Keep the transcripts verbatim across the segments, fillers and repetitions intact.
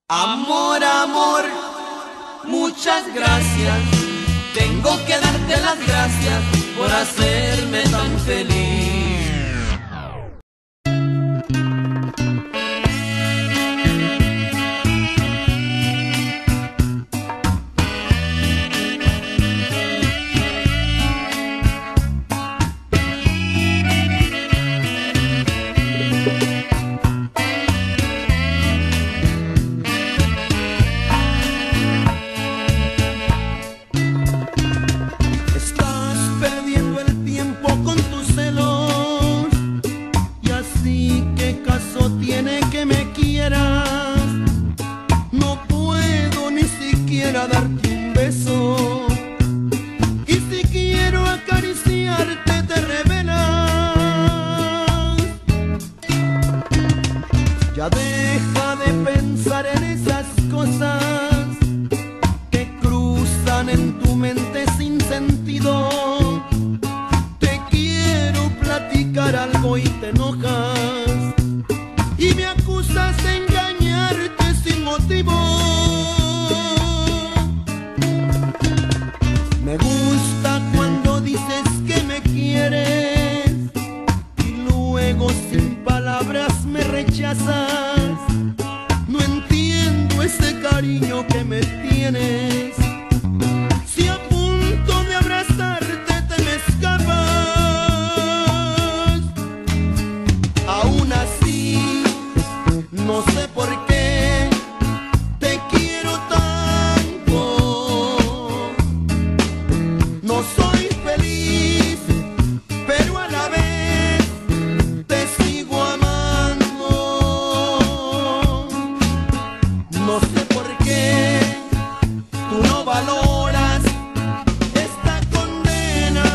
Amor, amor, muchas gracias. Tengo que darte las gracias por hacerme tan feliz. Darte un beso, y si quiero acariciarte te revelas. Ya deja de pensar en esas cosas que cruzan en tu mente sin sentido. Te quiero platicar algo y te enojas y me acusas de engañarte sin motivo. Me gusta cuando dices que me quieres y luego sin palabras me rechazas. No entiendo ese cariño que me tienes. Si a punto de abrazarte te me escapas. Aún así, no sé por qué te quiero tanto. No soy feliz, pero a la vez te sigo amando. No sé por qué tú no valoras esta condena.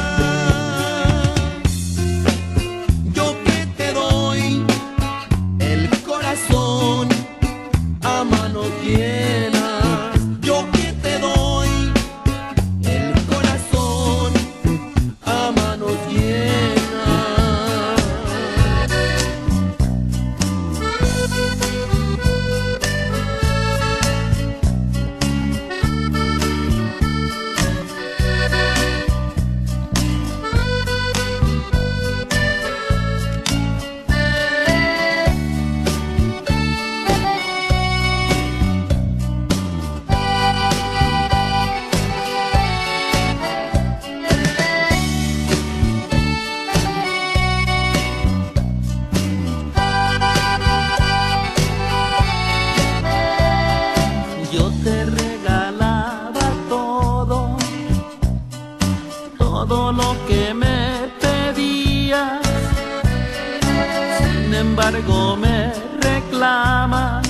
Yo que te doy el corazón a manos llenas. Yo que te doy el corazón a manos llenas. Yo te regalaba todo, todo lo que me pedías. Sin embargo me reclamas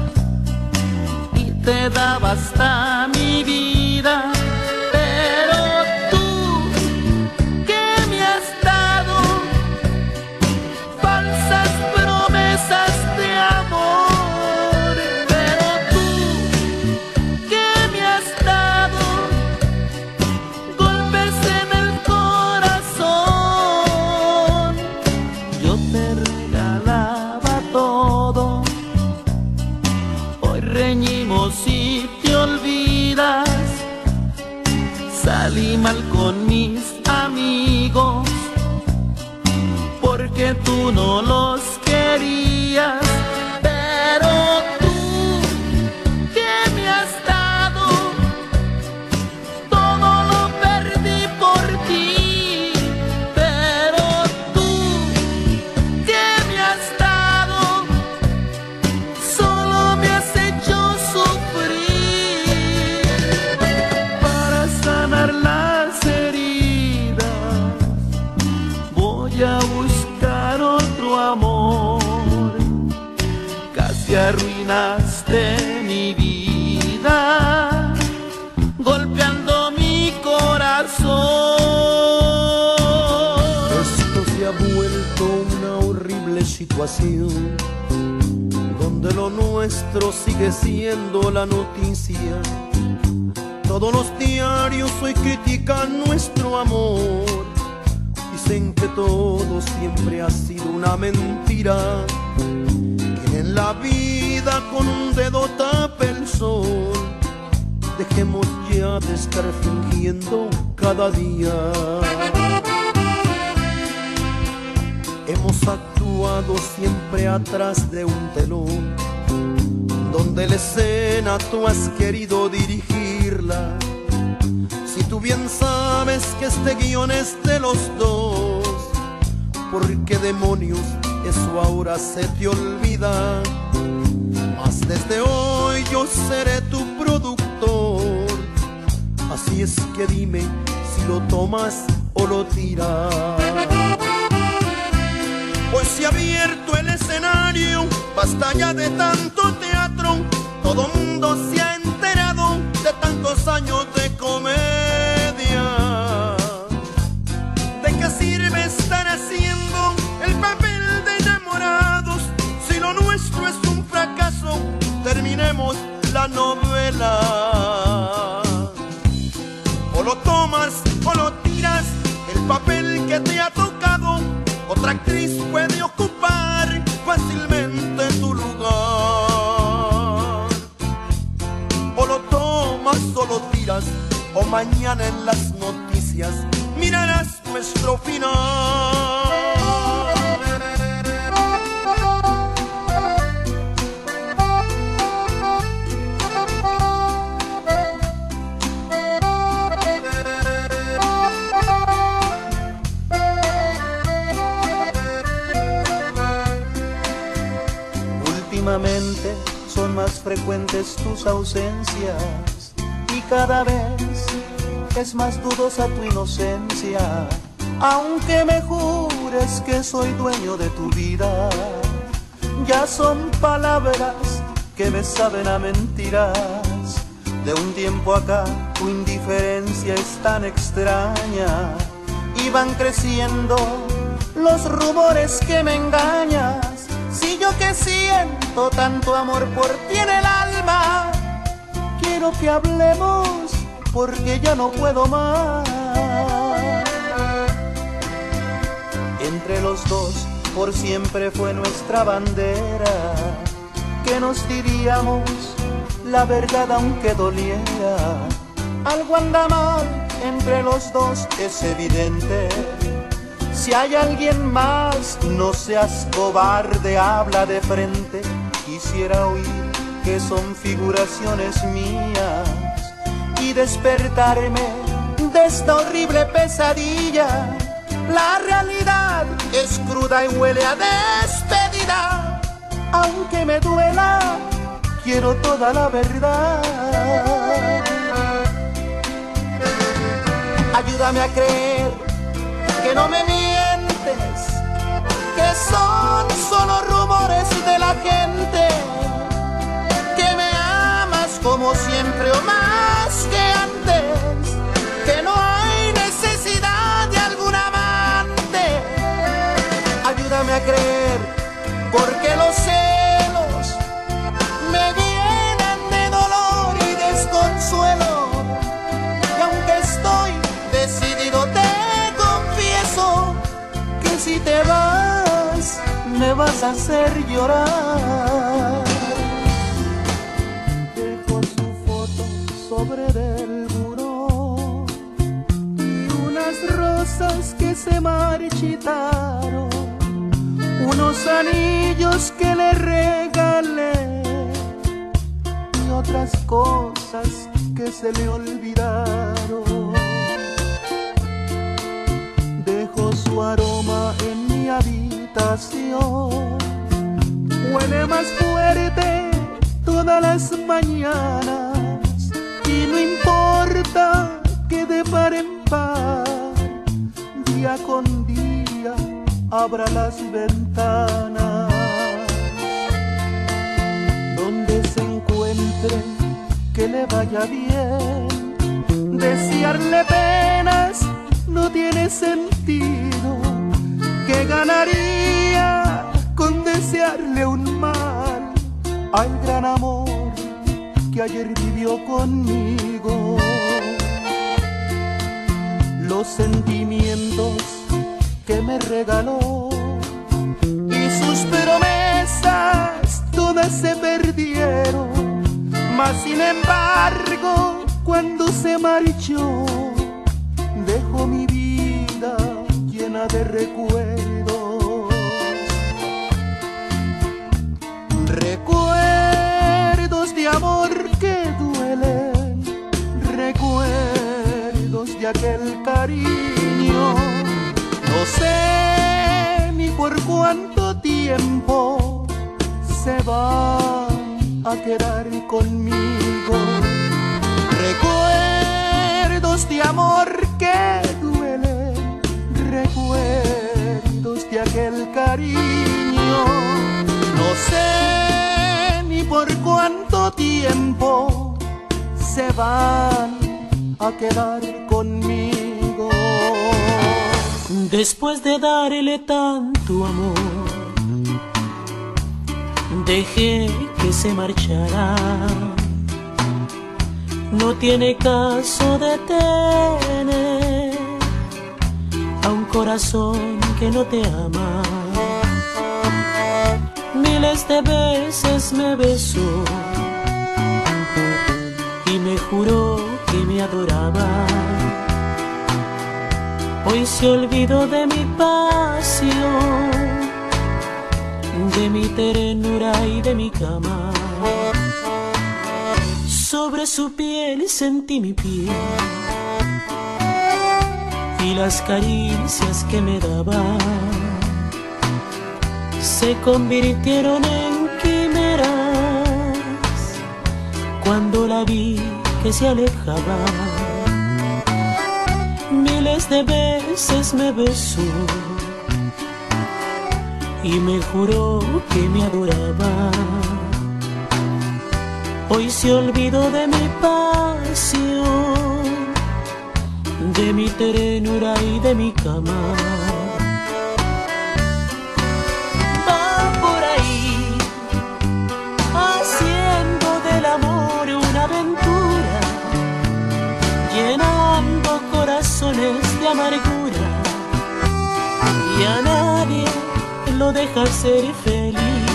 y te daba hasta mi vida. Pero tú, ¿qué me has dado? Falsas promesas de amor. Reñimos y te olvidas. Salí mal con mis amigos porque tú no los querías. Pero tú, ¿qué me has dado? Todo lo perdí por ti. Pero tú, ¿qué me has dado? Solo me has hecho sufrir. Para sanar las heridas voy a buscar otro amor. Casi arruinaste mi vida golpeando mi corazón. Esto se ha vuelto una horrible situación donde lo nuestro sigue siendo la noticia. Todos los diarios hoy critican nuestro amor. Dicen que todo siempre ha sido una mentira, que en la vida con un dedo tapa estar fingiendo cada día. Hemos actuado siempre atrás de un telón, donde la escena tú has querido dirigirla. Si tú bien sabes que este guión es de los dos, ¿por qué demonios eso ahora se te olvida? Mas desde hoy yo seré tu productor, así es que dime si lo tomas o lo tiras. Pues se ha abierto el escenario, basta ya de tanto teatro. Todo mundo se ha enterado de tantos años de comedia. ¿De qué sirve estar haciendo el papel de enamorados si lo nuestro es un fracaso? Terminemos la novela. O lo tomas o lo tiras, el papel que te ha tocado otra actriz puede ocupar fácilmente tu lugar. O lo tomas o lo tiras, o mañana en las noticias mirarás nuestro final. Últimamente son más frecuentes tus ausencias y cada vez es más dudosa tu inocencia. Aunque me jures que soy dueño de tu vida, ya son palabras que me saben a mentiras. De un tiempo acá tu indiferencia es tan extraña y van creciendo los rumores que me engañas. Si yo que siento tanto amor por ti en el alma, quiero que hablemos porque ya no puedo más. Entre los dos por siempre fue nuestra bandera, que nos diríamos la verdad aunque doliera. Algo anda mal entre los dos, es evidente. Si hay alguien más, no seas cobarde, habla de frente. Quisiera oír que son figuraciones mías y despertarme de esta horrible pesadilla. La realidad es cruda y huele a despedida. Aunque me duela, quiero toda la verdad. Ayúdame a creer que no me mientes, que son solo rumores de la gente, que me amas como siempre o más que antes, que no hay necesidad de algún amante. Ayúdame a creer, porque los celos me llenan de dolor y desconsuelo, y aunque estoy decidido te que si te vas, me vas a hacer llorar. Dejo su foto sobre del buró y unas rosas que se marchitaron, unos anillos que le regalé y otras cosas que se le olvidaron. Su aroma en mi habitación huele más fuerte todas las mañanas, y no importa que de par en par, día con día, abra las ventanas. Donde se encuentre, que le vaya bien, desearle penas no tiene sentido. ¿Qué ganaría con desearle un mal al gran amor que ayer vivió conmigo? Los sentimientos que me regaló y sus promesas todas se perdieron, mas sin embargo cuando se marchó, dejó mi vida llena de recuerdos. Recuerdos de amor que duelen, recuerdos de aquel cariño. No sé ni por cuánto tiempo se van a quedar conmigo. Recuerdos de amor que duelen, recuerdos de aquel cariño. No sé ni por cuánto tiempo se van a quedar conmigo. Después de darle tanto amor, dejé que se marchara. No tiene caso detener a un corazón que no te ama. Miles de veces me besó y me juró que me adoraba. Hoy se olvidó de mi pasión, de mi ternura y de mi cama. Sobre su piel sentí mi piel y las caricias que me daba se convirtieron en quimeras cuando la vi que se alejaba. Miles de veces me besó y me juró que me adoraba. Hoy se olvidó de mi pasión, de mi ternura y de mi cama. Va por ahí, haciendo del amor una aventura, llenando corazones de amargura, y a nadie lo deja ser feliz.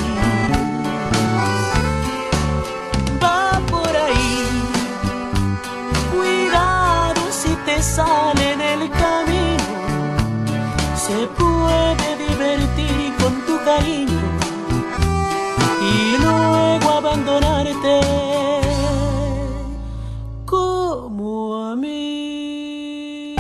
Sale en el camino, se puede divertir con tu cariño y luego abandonarte como a mí.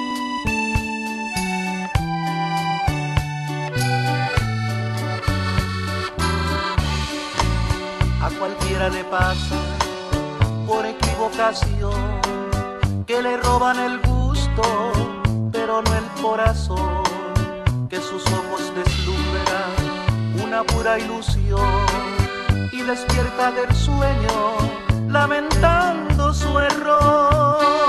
A cualquiera le pasa por equivocación que le roban el gusto, pero no el corazón, que sus ojos deslumbran una pura ilusión y despierta del sueño lamentando su error.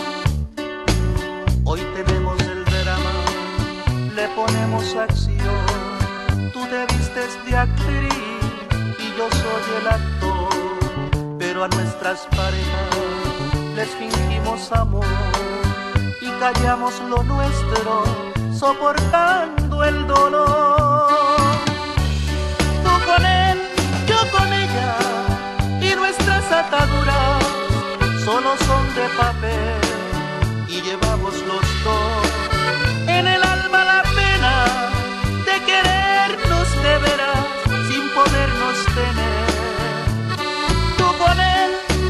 Hoy te vemos el drama, le ponemos acción, tú te vistes de actriz y yo soy el actor, pero a nuestras parejas les fingimos amor y callamos lo nuestro, soportando el dolor. Tú con él, yo con ella, y nuestras ataduras solo son de papel, y llevamos los dos en el alma la pena de querernos de veras sin podernos tener. Tú con él,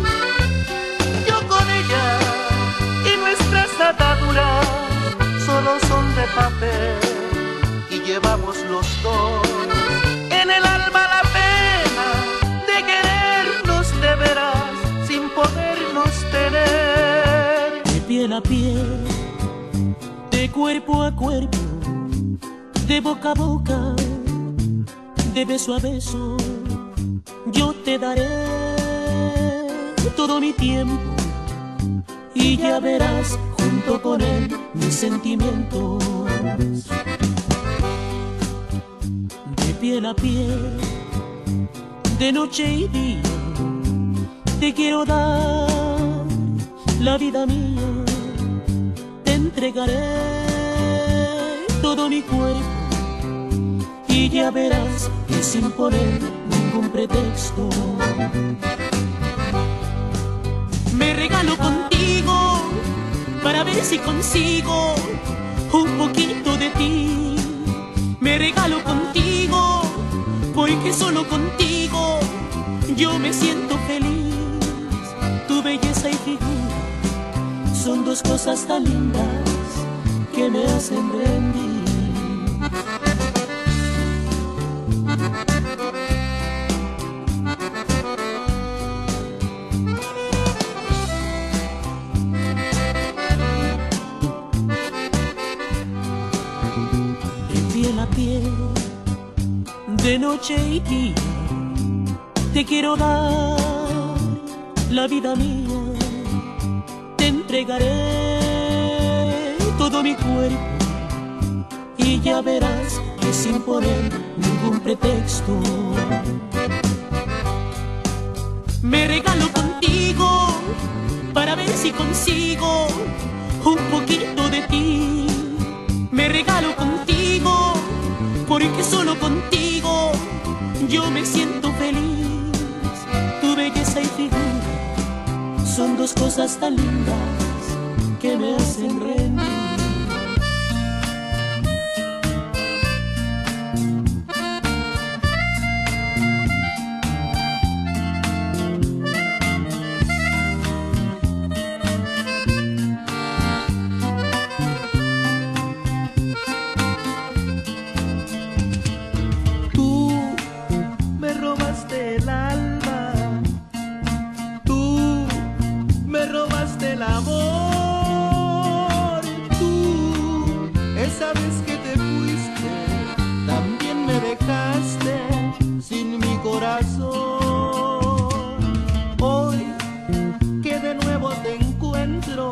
ataduras solo son de papel, y llevamos los dos en el alma la pena de querernos de veras sin podernos tener. De piel a piel, de cuerpo a cuerpo, de boca a boca, de beso a beso, yo te daré todo mi tiempo y ya verás junto con él mis sentimientos. De piel a piel, de noche y día, te quiero dar la vida mía. Te entregaré todo mi cuerpo y ya verás que sin poner ningún pretexto me regalo con para ver si consigo un poquito de ti. Me regalo contigo, porque solo contigo yo me siento feliz. Tu belleza y figura son dos cosas tan lindas que me hacen rendir. De noche y día te quiero dar la vida mía, te entregaré todo mi cuerpo y ya verás que sin poner ningún pretexto me regalo contigo para ver si consigo un poquito de ti. Me regalo contigo porque solo contigo yo me siento feliz. Tu belleza y figura son dos cosas tan lindas que me hacen rendir. Hoy que de nuevo te encuentro,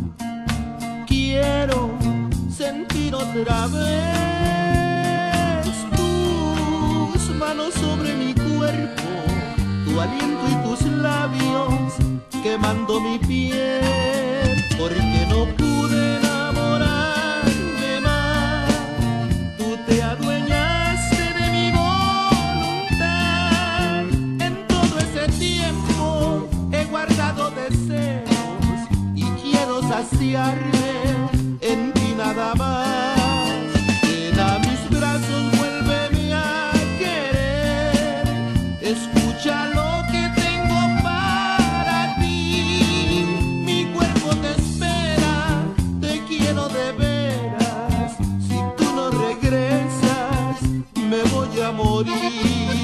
quiero sentir otra vez tus manos sobre mi cuerpo, tu aliento y tus labios quemando mi piel, porque no pude enamorarme más. Tú te adueñaste de mi voluntad. En todo ese tiempo he guardado deseos y quiero saciarme en ti nada más. Ven a mis brazos, vuélveme a querer. Escucha lo que tengo para ti. Mi cuerpo te espera, te quiero de veras. Si tú no regresas, me voy a morir.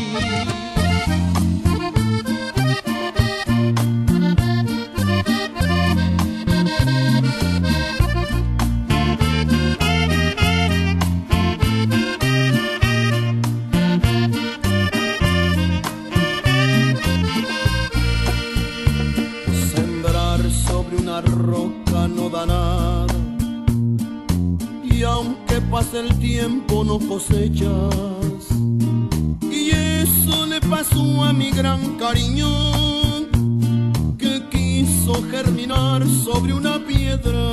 Roca no da nada, y aunque pase el tiempo no cosechas, y eso le pasó a mi gran cariño, que quiso germinar sobre una piedra.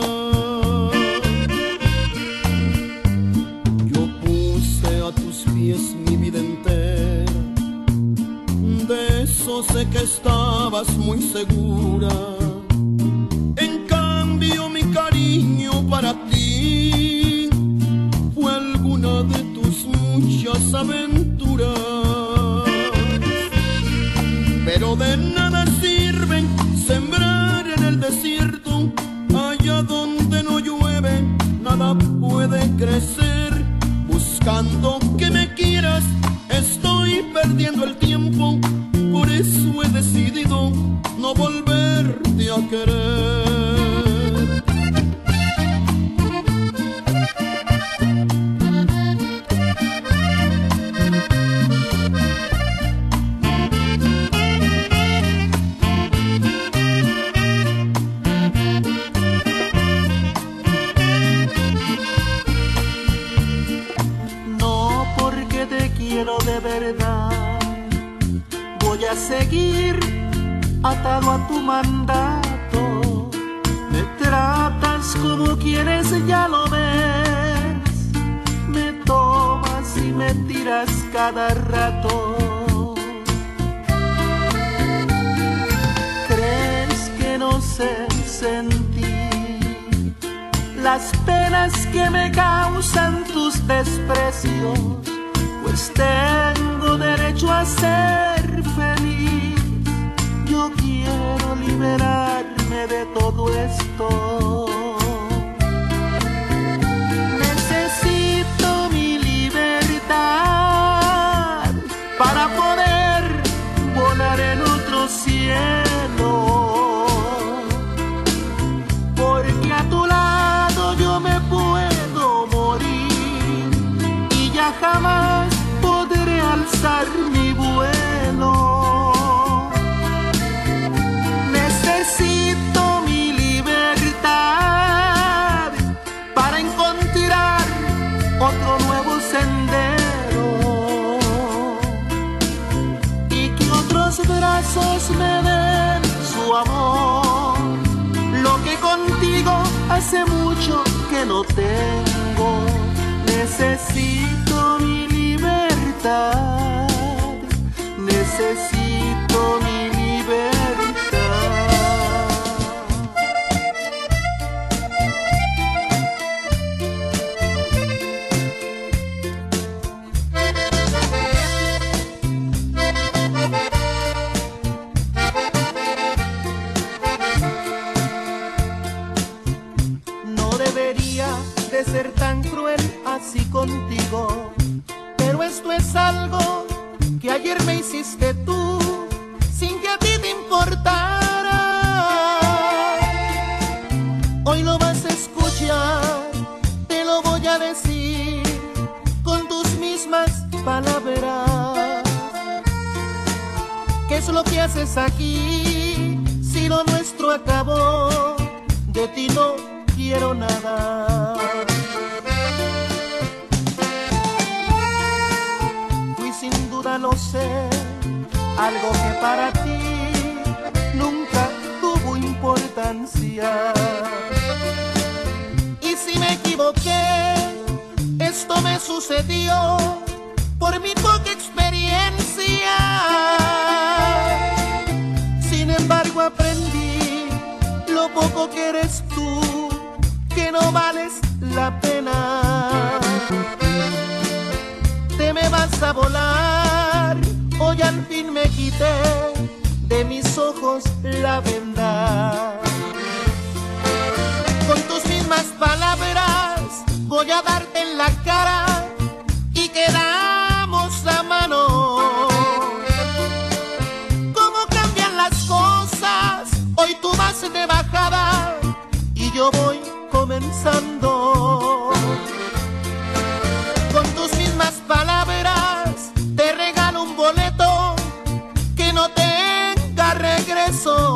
Yo puse a tus pies mi vida entera, de eso sé que estabas muy segura. Para ti fue alguna de tus muchas aventuras, pero de nada sirve sembrar en el desierto. Allá donde no llueve nada puede crecer. Buscando que me quieras estoy perdiendo el tiempo, por eso he decidido no volverte a querer. De verdad voy a seguir atado a tu mandato. Me tratas como quieres, ya lo ves. Me tomas y me tiras cada rato. ¿Crees que no sé sentir las penas que me causan tus desprecios, pues tengo derecho a ser feliz. Yo quiero liberarme de todo esto. Necesito mi libertad para poder volar en otro cielo, porque a tu lado yo me puedo morir y ya jamás podré alzar mi vuelo. Necesito mi libertad para encontrar otro nuevo sendero y que otros brazos me den su amor, lo que contigo hace mucho que no tengo. Necesito mi libertad, necesito mi libertad. No debería de ser tan cruel así contigo, pero esto es algo que ayer me hiciste tú, sin que a ti te importara. Hoy lo vas a escuchar, te lo voy a decir con tus mismas palabras. ¿Qué es lo que haces aquí? Si lo nuestro acabó, de ti no quiero nada. Fui sin duda, lo sé, algo que para ti nunca tuvo importancia. Y si me equivoqué, esto me sucedió por mi poca experiencia. Sin embargo aprendí lo poco que eres tú, que no vales la pena. Te me vas a volar, hoy al fin me quité de mis ojos la venda. Con tus mismas palabras voy a darte en la cara y quedamos a mano. ¿Cómo cambian las cosas? Hoy tú vas de bajada y yo voy comenzando. Con tus mismas palabras te regalo un boleto que no tenga regreso.